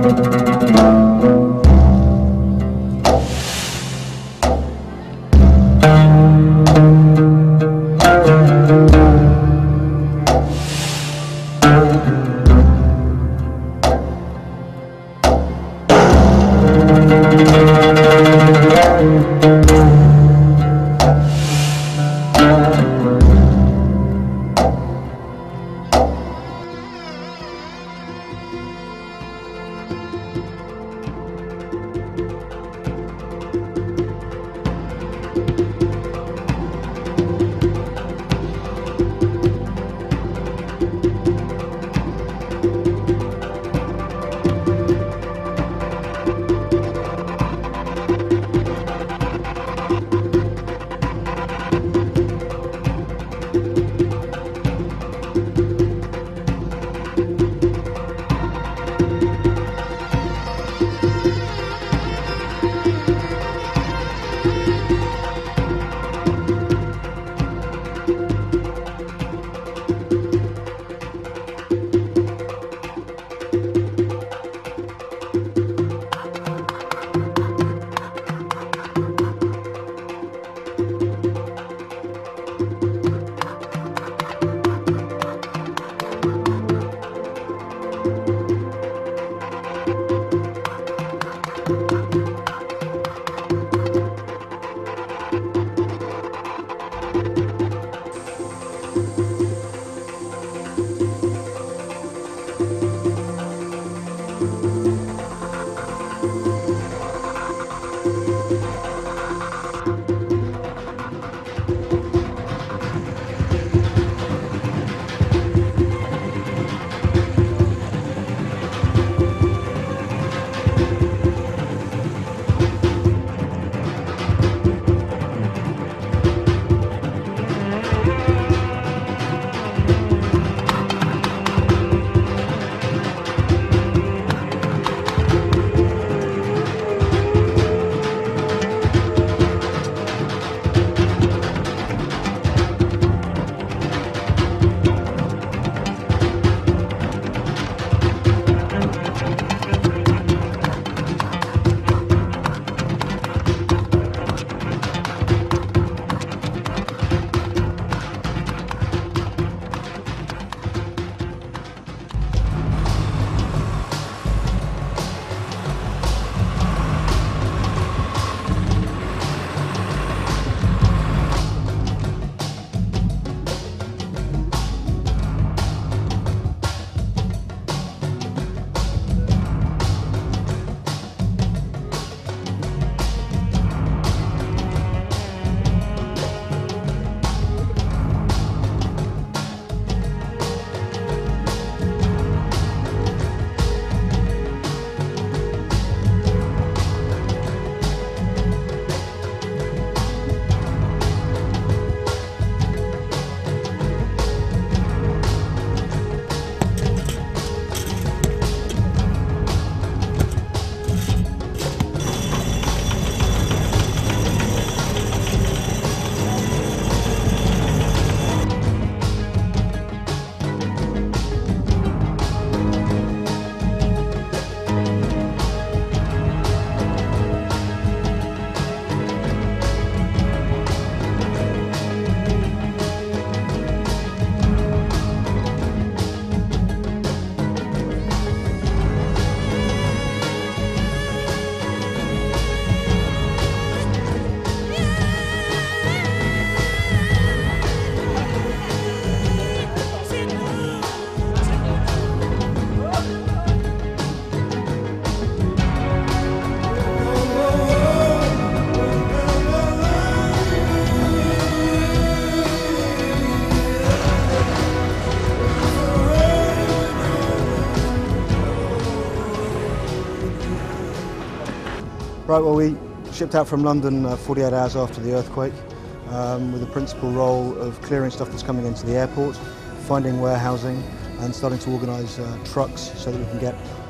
Right, well, we shipped out from London 48 hours after the earthquake with the principal role of clearing stuff that's coming into the airport, finding warehousing and starting to organise trucks so that we can get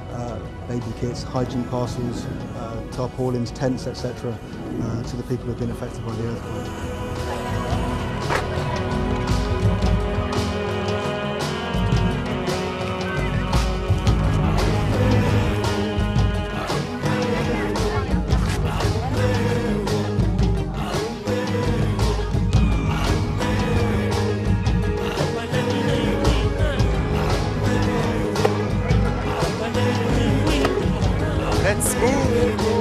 baby kits, hygiene parcels, tarpaulins, tents, etc. To the people who have been affected by the earthquake. Let's move!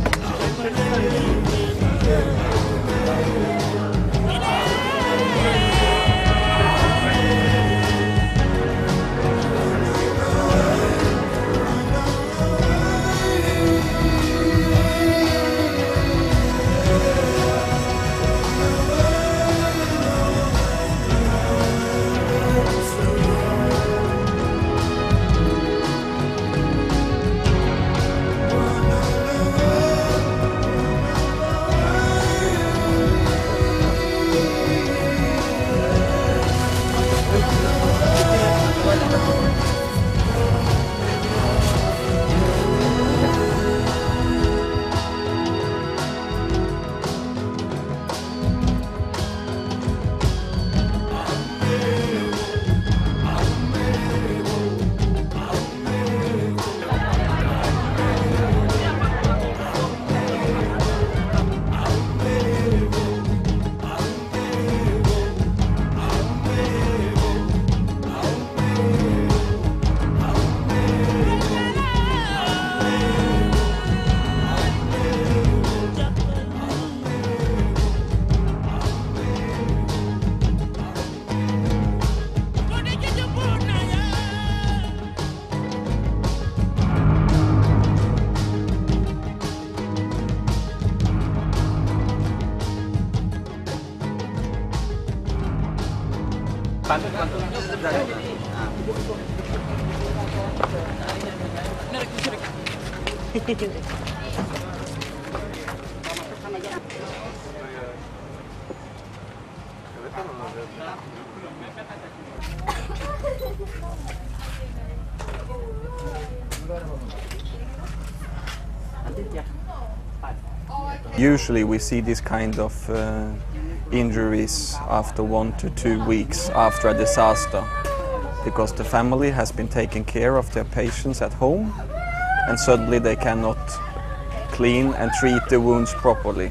Usually we see this kind of injuries after 1 to 2 weeks after a disaster, because the family has been taking care of their patients at home and suddenly they cannot clean and treat the wounds properly.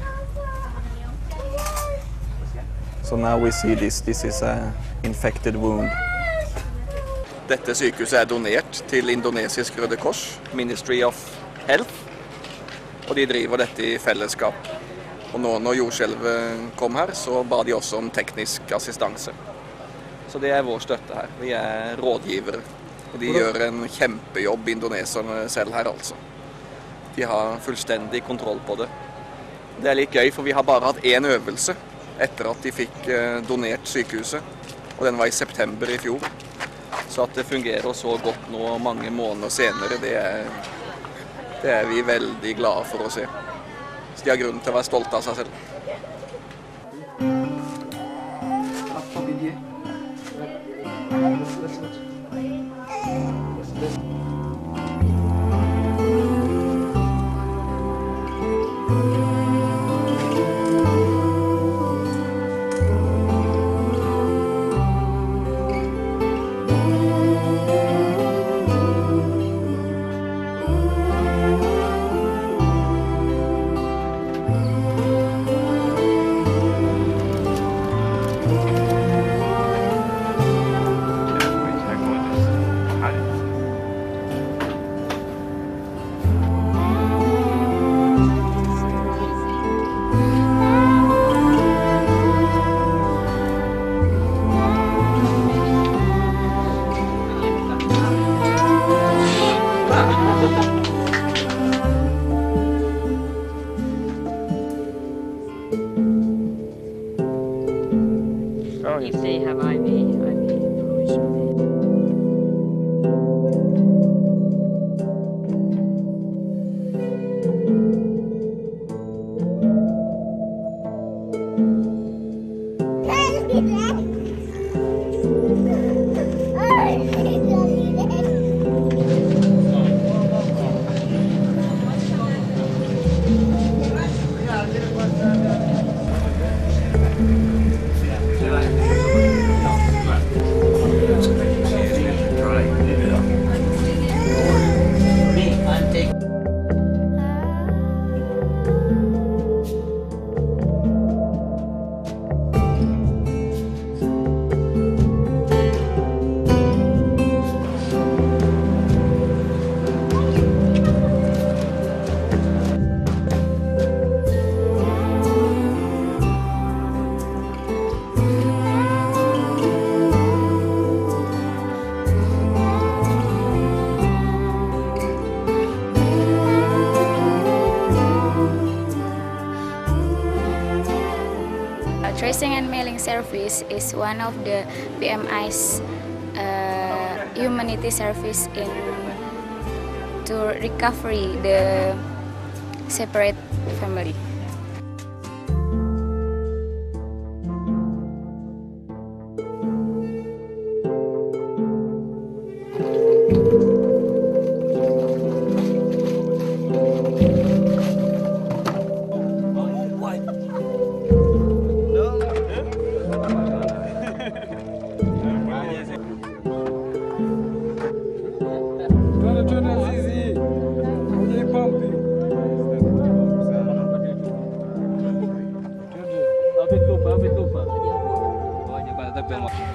So now we see this is an infected wound. Dette sykehuset donert til Indonesisk Røde Kors, Ministry of Health, og de driver dette i fellesskap. Og nå når jordskjelvet kom her, så ba de også om teknisk assistanse. Så det vår støtte her. Vi rådgivere, og de gjør en kjempejobb, indoneserne selv her altså. De har fullstendig kontroll på det. Det litt gøy, for vi har bare hatt en øvelse etter at de fikk donert sykehuset, og den var i september i fjor. Så at det fungerer så godt nå mange måneder senere, det vi veldig glade for å se. Så de har grunn til å være stolte av seg selv. If they have IV provision. Tracing and mailing service is one of the PMI's humanity service in to recovery the separate family. Betul, betul.